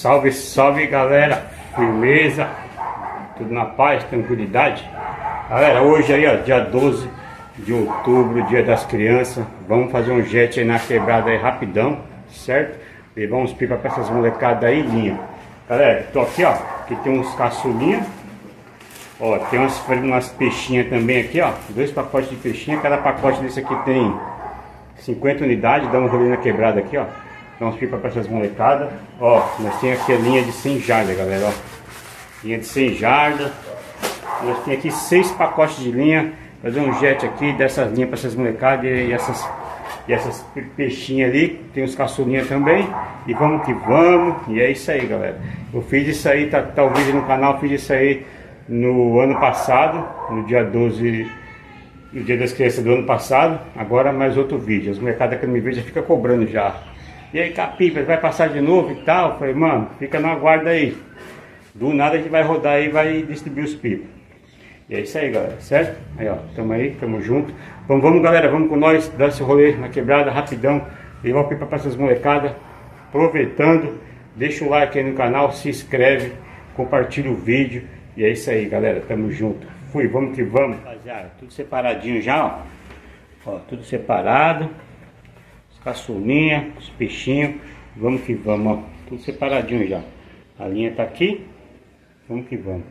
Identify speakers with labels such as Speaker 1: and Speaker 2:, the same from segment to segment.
Speaker 1: Salve, salve galera, firmeza, tudo na paz, tranquilidade. Galera, hoje aí ó, dia 12 de outubro, dia das crianças. Vamos fazer um jet aí na quebrada aí rapidão, certo? Levar uns pipa pra essas molecadas aí, linha. Galera, tô aqui ó, aqui tem uns caçulinhas. Ó, tem umas peixinhas também aqui ó, 2 pacotes de peixinha. Cada pacote desse aqui tem 50 unidades, dá um rolê na quebrada aqui ó. Dá uns pipa para essas molecadas. Ó, nós temos aqui a linha de 100 jardas, galera, ó. Linha de 100 jardas. Nós temos aqui 6 pacotes de linha. Fazer um jet aqui dessas linhas para essas molecadas e essas peixinhas ali. Tem uns caçulinhas também. E vamos que vamos. E é isso aí, galera. Eu fiz isso aí, tá o vídeo no canal. Fiz isso aí no ano passado, no dia 12, no dia das crianças do ano passado. Agora mais outro vídeo. As molecadas que me veem já fica cobrando já. E aí, Capipa, vai passar de novo e tal? Eu falei, mano, fica no aguardo aí. Do nada a gente vai rodar aí e vai distribuir os pipas. E é isso aí, galera, certo? Aí, ó, tamo aí, tamo junto. Vamos, galera, vamos com nós, dar esse rolê na quebrada, rapidão. Levar o pipa pra essas molecadas. Aproveitando, deixa o like aí no canal, se inscreve, compartilha o vídeo. E é isso aí, galera, tamo junto. Fui, vamos que vamos. Rapaziada, tudo separadinho já, ó. Ó, tudo separado. Caçulinha, os peixinhos, vamos que vamos, ó, tudo separadinho já. A linha tá aqui, vamos que vamos.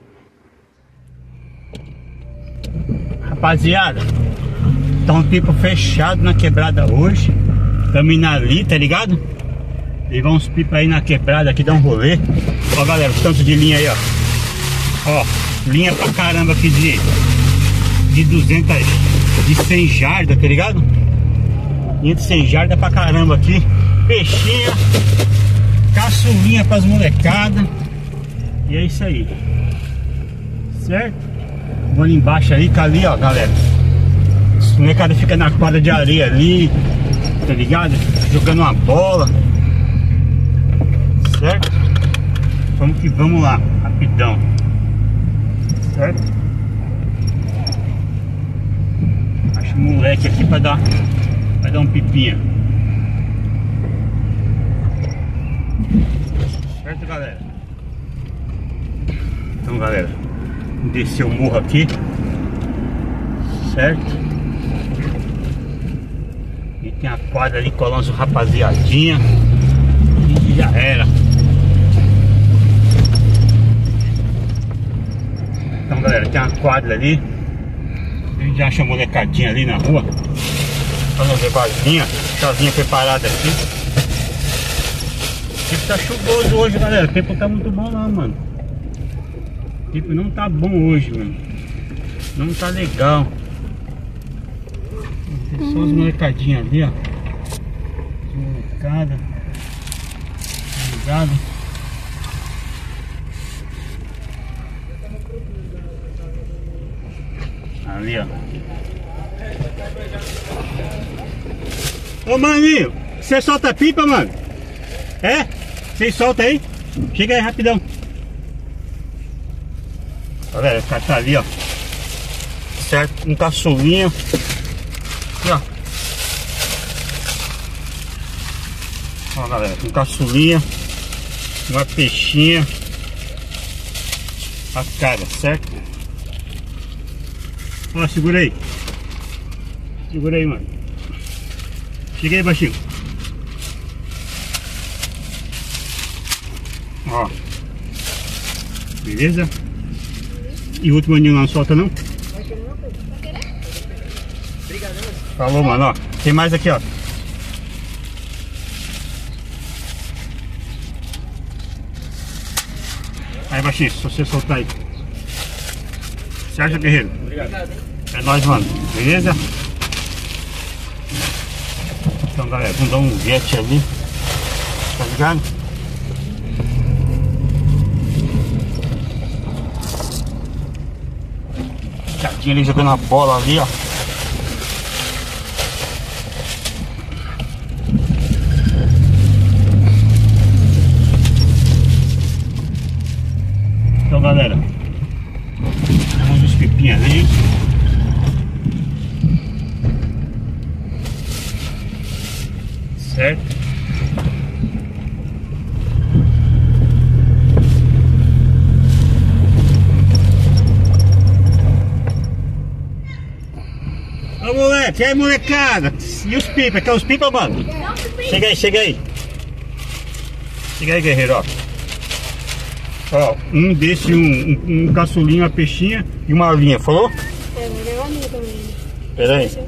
Speaker 1: Rapaziada, tá um pipo fechado na quebrada hoje. Tamo indo ali, tá ligado? Levar uns pipos aí na quebrada aqui, dar um rolê. Ó galera, o tanto de linha aí, ó. Ó, linha pra caramba aqui de 200, de 100 jardas, tá ligado? Linha de 100 jardas pra caramba aqui. Peixinha, caçulinha pras molecadas. E é isso aí, certo? Vou ali embaixo ali, tá ali ó, galera. As molecadas ficam na quadra de areia ali, tá ligado? Jogando uma bola, certo? Vamos que vamos lá, rapidão, certo? Acho um moleque aqui pra dar um pipinha. Certo, galera? Então, galera, descer o morro aqui, certo? E tem a quadra ali, colando rapaziadinha. E já era. Então, galera, tem uma quadra ali. A gente já acha a molecadinha ali na rua. Vamos levar as linhas, casinha preparada aqui. O tempo tá chuvoso hoje, galera. O tempo tá muito bom não, mano. O tempo não tá bom hoje, mano. Não tá legal. Tem só as molecadinhas ali, ó. As molecadas. Ligado. Ali, ó. Ô maninho, você solta pipa, mano? É? Você solta aí? Chega aí rapidão. Galera, o cara tá ali, ó. Certo? Um caçulinha. Aqui, ó. Ó, galera, um caçulinha. Uma peixinha. A cara, certo? Ó, segura aí. Segura aí, mano. Chega aí, baixinho. Ó. Beleza? E o último aninho lá não solta não? Falou, mano, ó. Tem mais aqui, ó. Aí, baixinho, se você soltar aí. Você acha, guerreiro? Obrigado. É nóis, mano. Beleza? Então, galera, vamos dar um jet ali. Tá ligado? Cadinho ali jogando a bola ali, ó. Então, galera, vamos os pipinhos ali. certo? gente. E aí, molecada? E os pipas? Quer os pipas, mano? Chega aí, chega aí. Chega aí, guerreiro, ó. Ó, um desse, um caçulinho, uma peixinha e uma linha, falou?
Speaker 2: É, vou levar a minha também.
Speaker 1: Pera aí.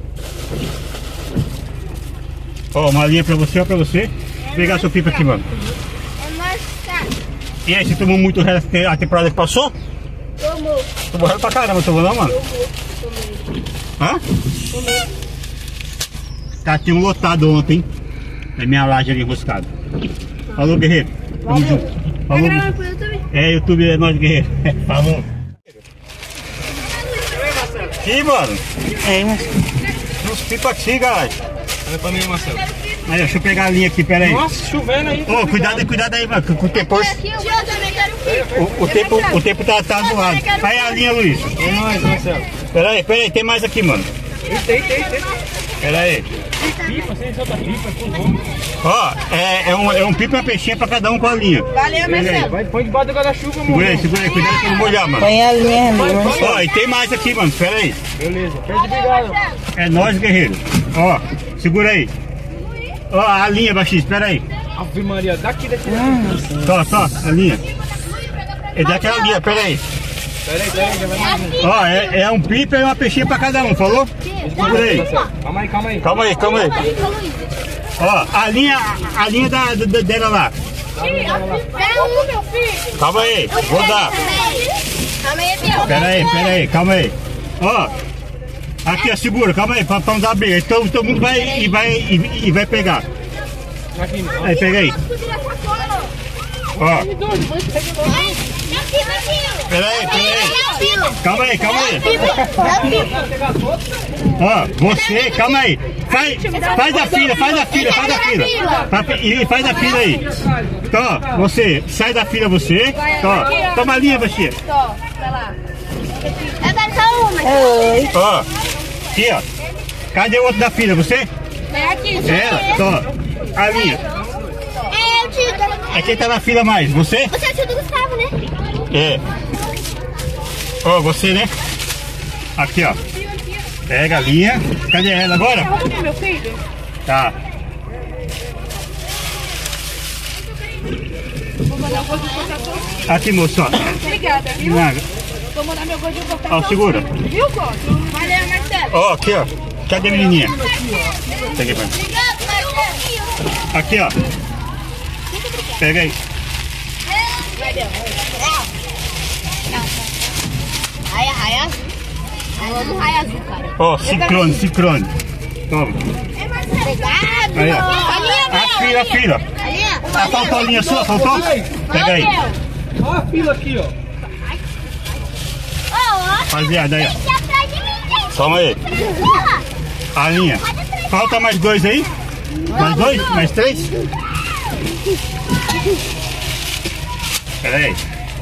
Speaker 1: Ó, uma linha pra você, ó, pra você. Vou pegar seu pipa aqui, mano.
Speaker 2: É mosca.
Speaker 1: E aí, você tomou muito a temporada que passou?
Speaker 2: Tomou.
Speaker 1: Tomou reto pra caramba, tomou não, mano?
Speaker 2: Tomei.
Speaker 1: Hã?
Speaker 2: Tomei.
Speaker 1: Tá, tinha um lotado ontem. Na minha laje ali enroscado. Falou, guerreiro. Tamo junto.
Speaker 2: Tá
Speaker 1: Falou.
Speaker 2: gravando pro YouTube?
Speaker 1: É, YouTube é nós, guerreiro. Falou. Aqui, mano.
Speaker 3: É, mas...
Speaker 1: Uns pipa aqui, galera.
Speaker 4: Olha pra mim, Marcelo.
Speaker 1: Aí, deixa eu pegar a linha aqui, pera aí.
Speaker 4: Nossa, chovendo aí.
Speaker 1: Ô, cuidado aí, mano, com o tempo.
Speaker 2: Aqui, eu também quero um pipa.
Speaker 1: O tempo tá do lado. Aí a linha, Luiz.
Speaker 4: É nóis, Marcelo.
Speaker 1: Pera aí, tem mais aqui, mano.
Speaker 4: Tem.
Speaker 1: Pera aí.
Speaker 4: Pipa, você solta pipa, por favor.
Speaker 1: Ó, é um pipa e uma peixinha pra cada um com a linha.
Speaker 2: Valeu, Marcelo.
Speaker 4: Vai, põe debaixo do guarda-chuva, mano.
Speaker 1: Segura aí, cuidado pra não molhar, mano.
Speaker 3: Põe a linha ali, mas...
Speaker 1: Ó, e tem mais aqui, mano, pera aí.
Speaker 4: Beleza, perde brigado.
Speaker 1: É nóis, guerreiro. Ó, segura aí. Ó, a linha, baixista, pera aí.
Speaker 4: Ave Maria, daqui.
Speaker 1: Só, a linha. É daquela linha, pera aí.
Speaker 4: Peraí, já vai mais um.
Speaker 1: Ó, é um pipa e uma peixinha pra cada um, falou? Segura aí.
Speaker 4: Calma aí.
Speaker 1: Calma aí. Ó, a linha dela lá.
Speaker 2: Pega um, meu filho.
Speaker 1: Calma aí, vou dar.
Speaker 2: Calma aí, meu.
Speaker 1: Pera aí, calma aí. Ó, aqui, ó, segura, calma aí, pra não dar briga. Então todo mundo vai pegar. Aí, pega aí. Ó, pera aí. Calma aí. Ó, você, calma aí. Faz a fila. E faz a fila aí. Então, você, sai da fila você. Então, toma a linha, baixinha.
Speaker 2: Vai lá. É só uma.
Speaker 3: Oi.
Speaker 1: Ó, aqui, ó. Cadê o outro da fila? Você?
Speaker 2: É aqui.
Speaker 1: Ela, então, a linha.
Speaker 2: É o tio.
Speaker 1: É quem tá na fila mais? Você?
Speaker 2: Você é o tio do Gustavo, né?
Speaker 1: É. Ó, você, né? Aqui, ó. Pega a linha. Cadê ela agora?
Speaker 2: Meu filho.
Speaker 1: Tá. Aqui, moço, ó.
Speaker 2: Obrigada, viu?
Speaker 1: Nada.
Speaker 2: Vou mandar meu gordinho cortar.
Speaker 1: Ó, segura.
Speaker 2: Viu, Código? Valeu, Marcelo.
Speaker 1: Ó, aqui, ó. Cadê a menininha? Peguei pra mim.
Speaker 2: Obrigado, Marcelo.
Speaker 1: Aqui, ó. Pega aí.
Speaker 2: Raia azul. Eu amo raia azul, cara.
Speaker 1: Ó, ciclone. Toma.
Speaker 2: Obrigado.
Speaker 1: Aí, ó. A fila. Ah, faltou a linha sua? Faltou? Pega aí.
Speaker 4: Olha a fila aqui, ó.
Speaker 1: Rapaziada, aí, ó. Toma aí. A linha. Falta mais dois aí? Mais dois? Mais três? Pera aí.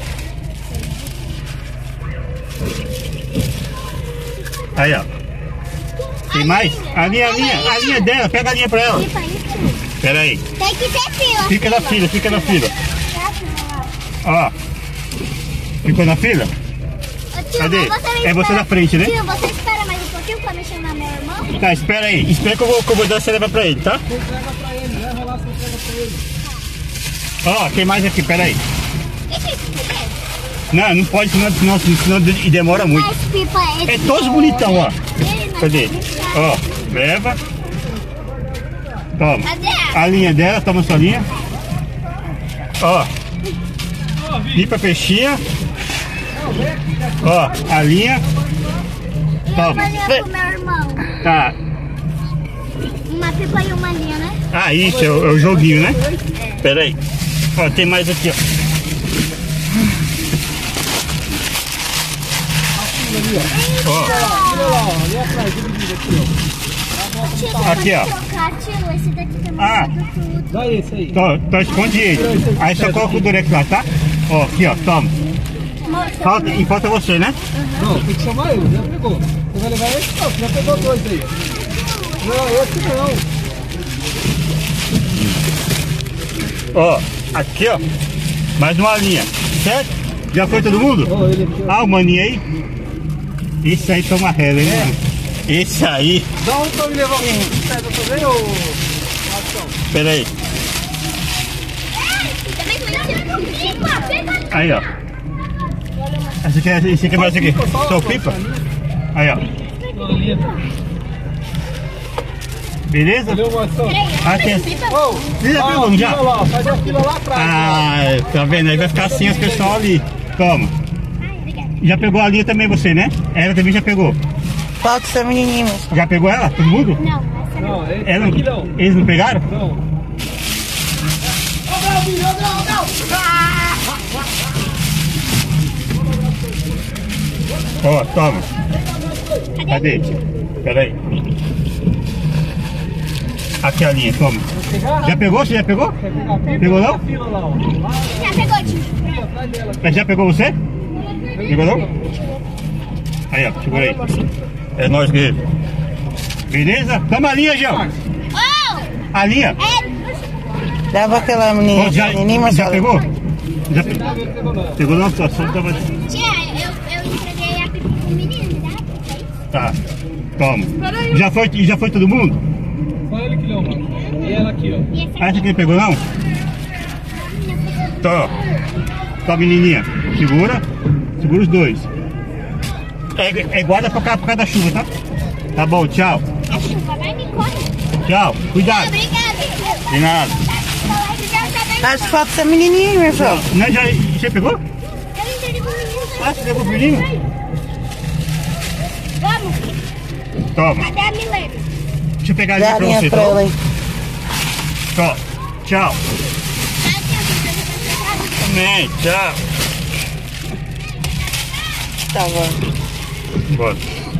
Speaker 1: Aí, ó. Tem mais? A linha dela. Pega a linha pra ela. Pera aí.
Speaker 2: Tem que ter fila.
Speaker 1: Fica na fila. Ó. Ficou na fila? Cadê? É você na frente, né?
Speaker 2: Tio, você espera mais um pouquinho pra mexer no meu irmão?
Speaker 1: Tá, espera aí. Espera que eu vou dar essa leva pra ele, tá? Ó, tem mais aqui, pera aí. Não pode, senão demora muito.
Speaker 2: Mas pipa
Speaker 1: É todos bonitão, ó. Cadê? Ó, leva. Toma. A linha dela, toma sua linha. Ó. Pipa peixinha. Ó, a linha. Toma.
Speaker 2: pro meu irmão.
Speaker 1: Tá.
Speaker 2: Uma pipa e uma linha, né?
Speaker 1: Ah, isso, é o joguinho, né? Pera aí. Ó, tem mais aqui, ó. Ó. Aqui, ó.
Speaker 2: Tio, esse daqui também
Speaker 1: Ah.
Speaker 2: tudo.
Speaker 4: Dá esse aí.
Speaker 1: Então esconde ele. Aí só coloca o durex lá, tá? Ó, aqui, ó, toma. Falta você, né?
Speaker 4: Não, tem que chamar ele, já pegou. Você vai levar esse? Não, você já pegou dois aí. Não, esse não.
Speaker 1: Ó, aqui, ó. Mais uma linha, certo? Já foi todo mundo?
Speaker 4: Ó, ele aqui, ó.
Speaker 1: Ah, o maninho aí. Isso aí toma rela, hein? Esse aí.
Speaker 4: Dá um pra me levar um pedra também, ô...
Speaker 1: Pera aí. Aí, ó. Esse aqui é mais aqui. Só o pipa? Aí, ó. Beleza? Aqui. Você já pegou, não já?
Speaker 4: Faz a fila lá atrás.
Speaker 1: Ah, tá vendo? Aí vai ficar assim os pessoal ali. Toma. Já pegou a linha também você, né? Ela também já pegou.
Speaker 3: Falta essa menininha, moço.
Speaker 1: Já pegou ela? Todo mundo?
Speaker 2: Não, essa não.
Speaker 4: Não, esse
Speaker 1: Ela,
Speaker 4: aqui não.
Speaker 1: eles não pegaram?
Speaker 4: Não.
Speaker 1: Ó, toma. Cadê? Pera aí. Aqui a linha, toma. Já pegou? Você já pegou? Pegou não?
Speaker 4: Fila lá, ó.
Speaker 2: Já pegou, tio.
Speaker 4: Atrás dela.
Speaker 1: Mas já pegou você? Pegou não? Aí, ó, segura aí. É nóis, guerreiro. Beleza? Toma a linha, João.
Speaker 2: Oh!
Speaker 1: A linha.
Speaker 3: Dá pra aquela menina.
Speaker 1: Ó, já
Speaker 3: Marcelo.
Speaker 1: pegou? Já pegou não? Só tava...
Speaker 2: Tia, eu entreguei a pipa pro menino, tá?
Speaker 1: Tá, toma. Já foi todo mundo?
Speaker 4: Só ele que não, mano. E ela aqui, ó.
Speaker 2: E essa
Speaker 1: Ah, essa aqui não pegou não? Tá, ó. Menininha. Segura os dois. É guarda pra cá por causa da chuva, tá? Tá bom, tchau.
Speaker 2: a chuva vai me correr.
Speaker 1: Tchau, cuidado.
Speaker 2: Obrigada.
Speaker 1: De nada.
Speaker 3: Acho que falta essa menininha, Marcelo.
Speaker 1: Não, já pegou?
Speaker 2: Eu entreguei pro menino.
Speaker 1: Ah, você levou pro menino?
Speaker 2: Vamos.
Speaker 1: Toma.
Speaker 2: Cadê a Milena?
Speaker 1: Deixa eu pegar a
Speaker 3: Dá
Speaker 1: linha
Speaker 3: a
Speaker 1: pra
Speaker 3: linha
Speaker 1: você,
Speaker 3: pra ela
Speaker 1: tá?
Speaker 3: aí.
Speaker 1: Ó, tchau. Amém, tchau.
Speaker 3: Tá bom.
Speaker 1: Bora.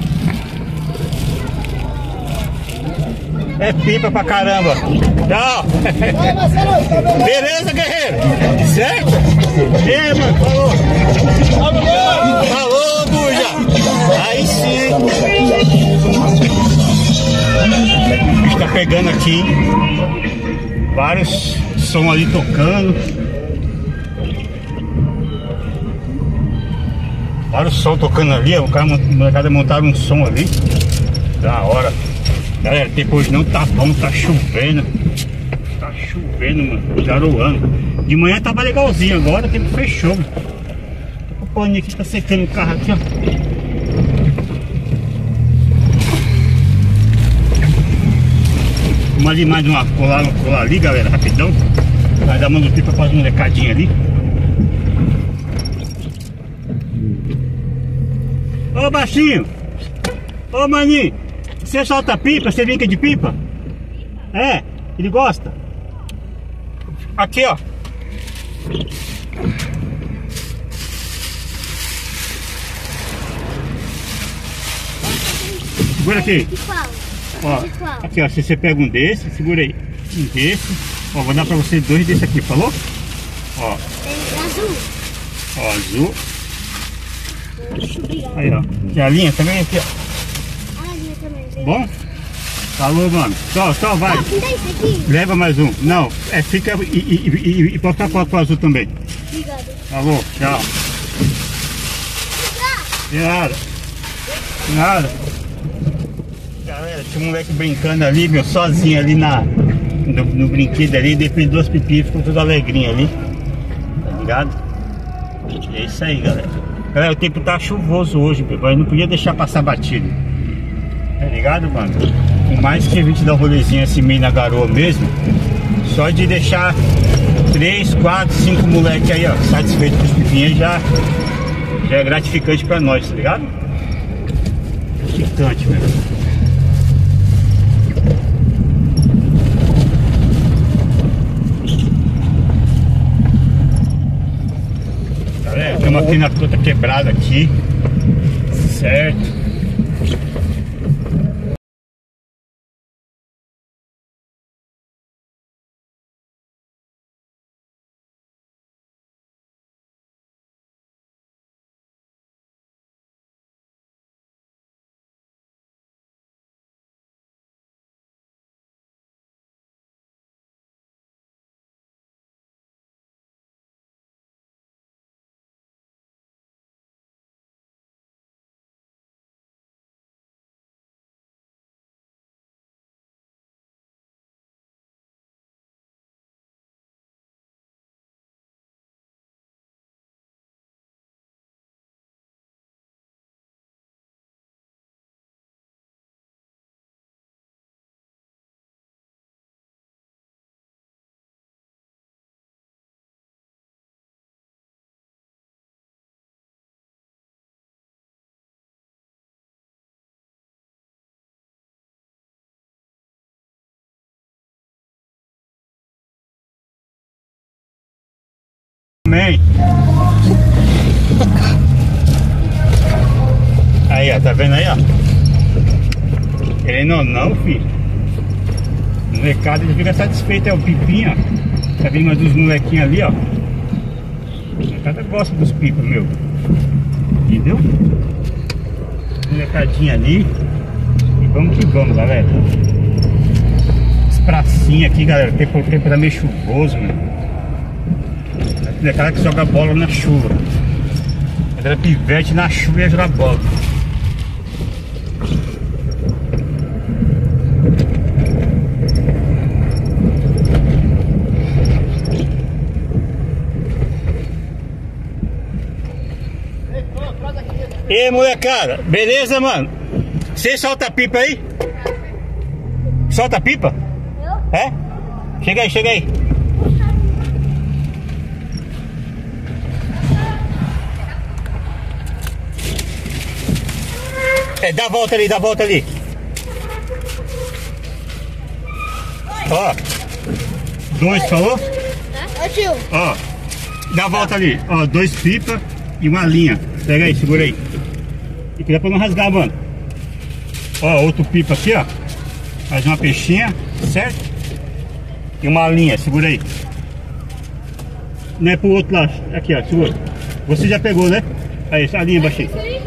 Speaker 1: É pipa pra caramba. Tchau. Beleza, guerreiro? Certo? E mano, falou. Falou, Buja. Aí sim. A gente tá pegando aqui vários som ali tocando. Vários som tocando ali. O cara, molecada montaram um som ali. Da hora. Galera, depois não tá bom, tá chovendo. Tá chovendo, mano, garoando. De manhã tava legalzinho, agora o tempo fechou. O paninho aqui tá secando o carro aqui, ó. Vamos ali mais uma colar ali, galera, rapidão. Vai dar mano pra fazer um molecadinha ali. Ô baixinho! Ô maninho! Você solta pipa? Você brinca de pipa? É, ele gosta. Aqui, ó. Segura aqui. Ó, aqui, ó. Se você pega um desse, segura aí. Um desse. Ó, vou dar pra você dois desse aqui, falou? Ó.
Speaker 2: Azul.
Speaker 1: Ó, azul. Aí, ó. E a linha também aqui, ó. Bom? Falou, mano. Só vai. Leva mais um. Não, fica e pode ficar com o azul também.
Speaker 2: Obrigado.
Speaker 1: Falou, tchau. De nada. De nada. Galera, tinha um moleque brincando ali, meu, sozinho ali no brinquedo ali, depois duas pipis, ficou tudo alegrinho ali. Tá ligado? É isso aí, galera. Galera, o tempo tá chuvoso hoje, mas não podia deixar passar batido. Tá ligado, mano? Por mais que a gente dá um rolezinho assim meio na garoa mesmo, só de deixar 3, 4, 5 moleques aí, ó, satisfeitos com os pipinhos já é gratificante pra nós, tá ligado? Gratificante, velho. Galera, tem uma pina toda quebrada aqui, certo? também. Aí, ó, tá vendo aí, ó? Querendo ou não, filho. O molecado, ele fica satisfeito, é o Pipinho, ó. Tá vendo mais dos molequinhos ali, ó. O molecada gosta dos pipas, meu. Entendeu? Molecadinha ali. E vamos que vamos, galera. As pracinhas aqui, galera. O tempo tá meio chuvoso, meu. A molecada que joga bola na chuva. Quando era pivete, na chuva ia jogar bola. E aí, molecada, beleza, mano? Você solta a pipa aí? Solta a pipa? Eu? É? Chega aí, chega aí. É, dá a volta ali, dá a volta ali. Ó. 2, falou?
Speaker 2: Ô tio.
Speaker 1: Ó. Dá a volta ali. Ó, 2 pipas e uma linha. Pega aí, segura aí. E cuidado pra não rasgar, mano. Ó, outro pipa aqui, ó. Faz uma peixinha, certo? E uma linha, segura aí. Não é pro outro lado. Aqui, ó, segura. Você já pegou, né? Aí, essa linha baixinha.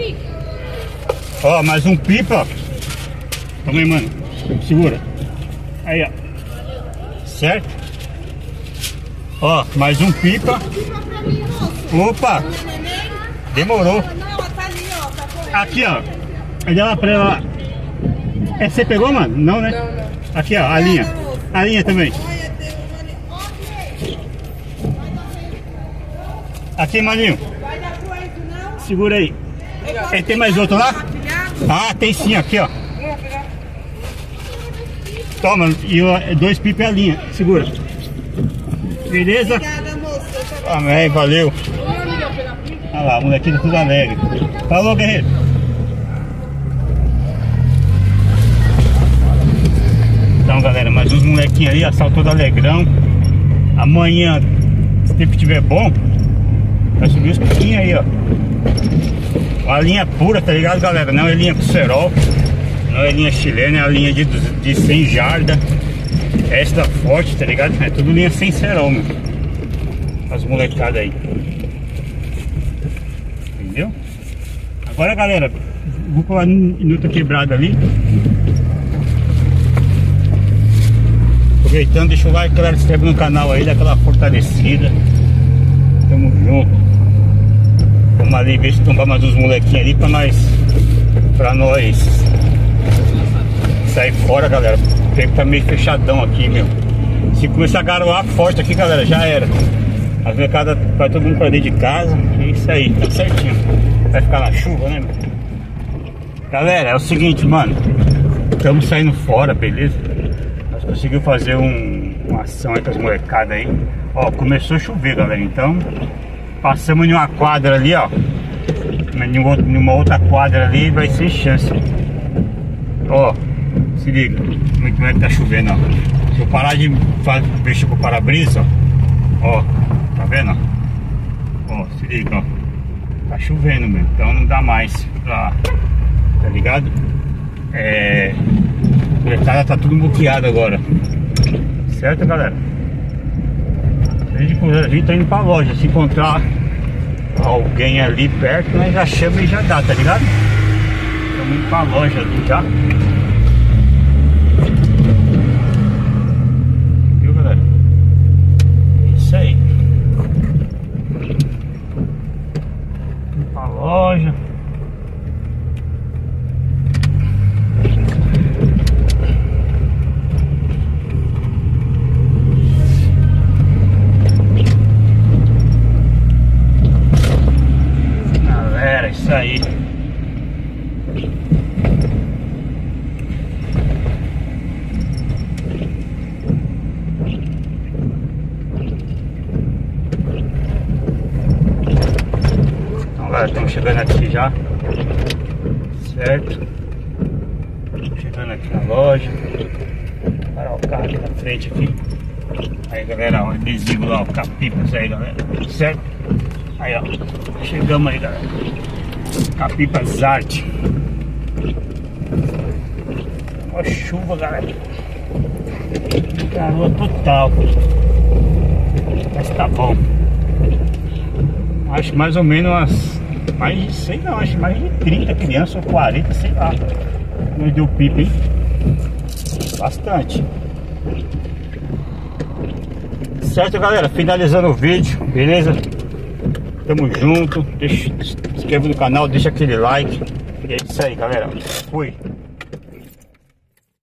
Speaker 1: Ó, mais um pipa, ó. Toma aí, mano. Segura. Aí, ó. Certo? Ó, mais um pipa. Opa! Demorou. Aqui, ó. Aí ela pra ela. É, você pegou, mano? Não, né? Não. Aqui, ó, a linha. A linha também. Aqui, maninho. Segura aí. É, tem mais outro lá? Ah, tem sim, aqui, ó. Toma, e 2 pipas e a linha. Segura. Beleza? Amém, valeu. Olha lá, o molequinho tá tudo alegre. Falou, guerreiro. Então, galera, mais uns molequinhos aí, assaltou do Alegrão. Amanhã, se o tempo estiver bom, vai subir os piquinhos aí, ó. Uma linha pura, tá ligado, galera? Não é linha com cerol, não é linha chilena, é a linha de 100 jardas. Esta forte, tá ligado? É tudo linha sem cerol, meu. As molecadas aí. Entendeu? Agora, galera, vou colar em outra quebrada ali. Aproveitando, deixa o like, galera, se inscreve no canal aí, dá aquela fortalecida. Tamo junto. Vamos ali ver se tombar mais uns molequinhos ali pra nós sair fora, galera. O tempo tá meio fechadão aqui, meu. Se começar a garoar forte aqui, galera, já era. As molecadas vai todo mundo pra dentro de casa. É isso aí, tá certinho. Vai ficar na chuva, né, meu? Galera, é o seguinte, mano. Estamos saindo fora, beleza? Nós conseguimos fazer uma ação aí com as molecadas aí. Ó, começou a chover, galera. Então, passamos em uma quadra ali, ó. Em uma outra quadra ali vai ser chance. Ó, se liga. Como é que tá chovendo, ó. Se eu parar de mexer com o para-brisa, ó. Tá vendo? Ó, se liga, ó. Tá chovendo mesmo, então não dá mais pra... Tá ligado? A molecada tá tudo bloqueado agora. Certo, galera? A gente tá indo pra loja. Se encontrar alguém ali perto, nós já chama e já dá, tá ligado? Estamos indo pra loja ali já. Viu, galera? É isso aí. Indo pra loja. Galera, isso aí. Então, galera, estamos chegando aqui já. Certo? Chegando aqui na loja. Parar o carro aqui na frente aqui. Aí galera, ó, adesivo lá, ó, capipas aí galera, certo? Aí ó, chegamos aí galera, Capipas Arte. Ó, chuva galera, garoa total, mas tá bom. Acho mais ou menos umas, mais, sei não, acho mais de 30 crianças ou 40, sei lá. Nós deu pipa, hein? Bastante. Certo galera, finalizando o vídeo, beleza? Tamo junto, se inscreva no canal, deixa aquele like. E é isso aí galera, fui.